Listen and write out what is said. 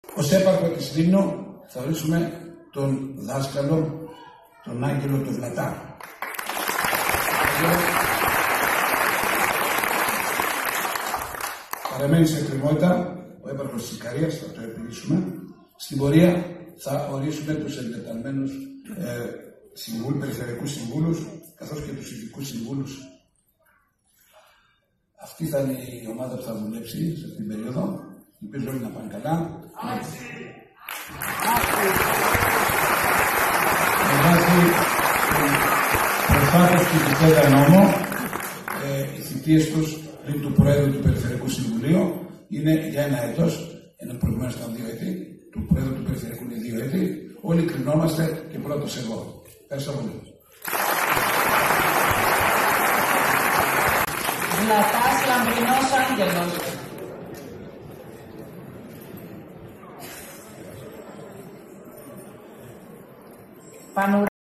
Ως έπαρχο της Λίμνου θα ορίσουμε τον δάσκαλο, τον Άγγελο του Βλατά. Παραμένει σε εκκρεμότητα ο έπαρχος της Ικαρίας, θα το επιλύσουμε. Στην πορεία θα ορίσουμε τους εντεταλμένους περιφερειακούς συμβούλους, καθώς και τους ειδικούς συμβούλους. Αυτή θα είναι η ομάδα που θα δουλέψει σε αυτήν την περίοδο. Ελπίζω όλοι να πάνε καλά. Με βάση προσφάτως του Υπουργικού νόμο, οι θητείες τους πριν του Προέδρου του Περιφερειακού Συμβουλίου είναι για 1 έτος, ενώ προηγουμένως ήταν 2 έτη, του Προέδρου του Περιφερειακού είναι 2 έτη. Όλοι κρινόμαστε και πρώτος εγώ. Ευχαριστώ πολύ. Βλατάς Λαμπρινός Άγγελος.